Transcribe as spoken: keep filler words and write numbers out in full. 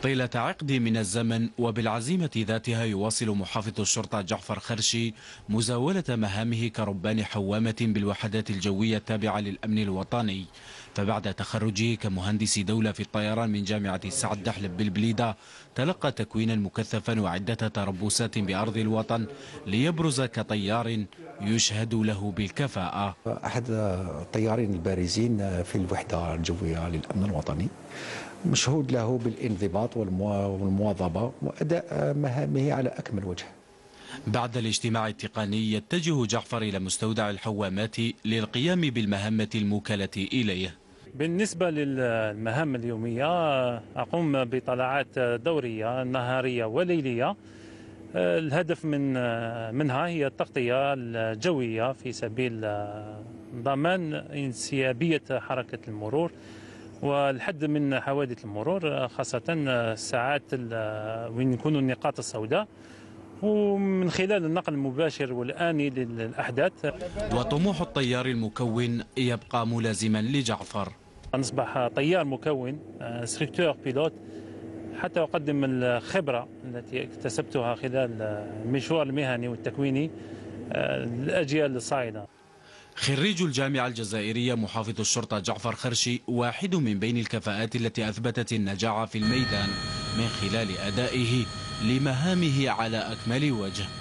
طيلة عقد من الزمن وبالعزيمة ذاتها يواصل محافظ الشرطة جعفر خرشي مزاولة مهامه كربان حوامة بالوحدات الجوية التابعة للأمن الوطني. فبعد تخرجه كمهندس دولة في الطيران من جامعة سعد دحلب بالبليدة تلقى تكوينا مكثفا وعدة تربصات بأرض الوطن ليبرز كطيار يشهد له بالكفاءة. أحد الطيارين البارزين في الوحدة الجوية للأمن الوطني، مشهود له بالانضباط والمواظبة وأداء مهامه على أكمل وجه. بعد الاجتماع التقني يتجه جعفر إلى مستودع الحوامات للقيام بالمهمة الموكلة إليه. بالنسبة للمهام اليومية أقوم بطلعات دورية نهارية وليلية. الهدف من منها هي التغطية الجوية في سبيل ضمان انسيابية حركة المرور والحد من حوادث المرور، خاصة الساعات وين يكون النقاط السوداء، ومن خلال النقل المباشر والآني للأحداث. وطموح الطيار المكون يبقى ملازما لجعفر. نصبح طيار مكون انستركتور بيلوت حتى أقدم الخبرة التي اكتسبتها خلال المشوار المهني والتكويني للأجيال الصاعدة. خريج الجامعة الجزائرية محافظ الشرطة جعفر خرشي واحد من بين الكفاءات التي أثبتت النجاعة في الميدان من خلال أدائه لمهامه على أكمل وجه.